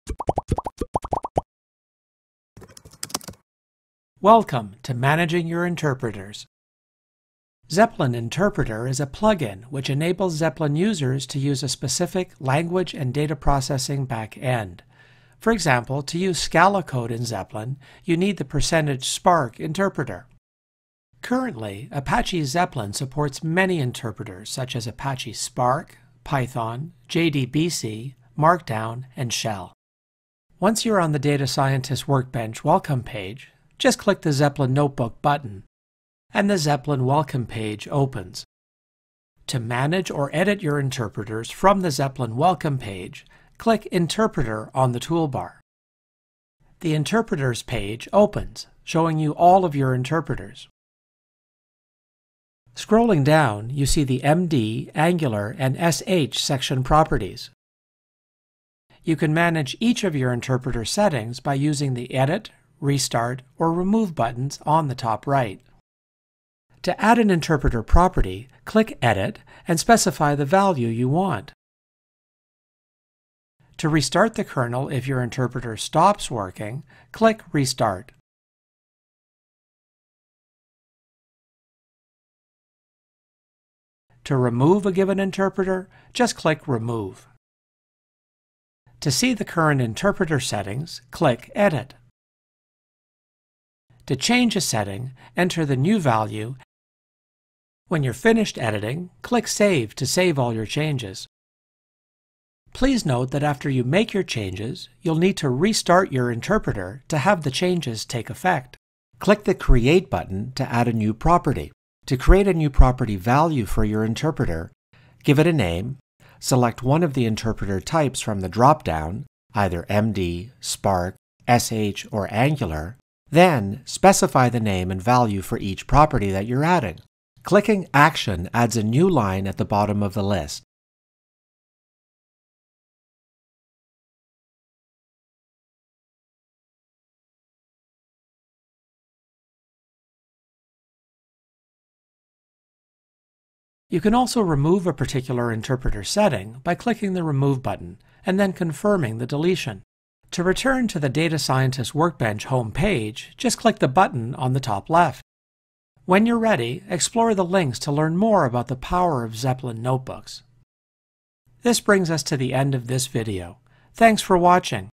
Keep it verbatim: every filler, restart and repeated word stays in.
Welcome to Managing Your Interpreters. Zeppelin Interpreter is a plugin which enables Zeppelin users to use a specific language and data processing back-end. For example, to use Scala code in Zeppelin, you need the percentage Spark interpreter. Currently, Apache Zeppelin supports many interpreters such as Apache Spark, Python, J D B C, Markdown, and Shell. Once you're on the Data Scientist Workbench welcome page, just click the Zeppelin Notebook button, and the Zeppelin Welcome page opens. To manage or edit your interpreters from the Zeppelin Welcome page, click Interpreter on the toolbar. The Interpreters page opens, showing you all of your interpreters. Scrolling down, you see the M D, Angular, and S H section properties. You can manage each of your interpreter settings by using the Edit, Restart, or Remove buttons on the top right. To add an interpreter property, click Edit and specify the value you want. To restart the kernel if your interpreter stops working, click Restart. To remove a given interpreter, just click Remove. To see the current interpreter settings, click Edit. To change a setting, enter the new value. When you're finished editing, click Save to save all your changes. Please note that after you make your changes, you'll need to restart your interpreter to have the changes take effect. Click the Create button to add a new property. To create a new property value for your interpreter, give it a name, select one of the interpreter types from the drop-down, either M D, Spark, S H, or Angular, then specify the name and value for each property that you're adding. Clicking Action adds a new line at the bottom of the list. You can also remove a particular interpreter setting by clicking the Remove button and then confirming the deletion. To return to the Data Scientist Workbench home page, just click the button on the top left. When you're ready, explore the links to learn more about the power of Zeppelin notebooks. This brings us to the end of this video. Thanks for watching.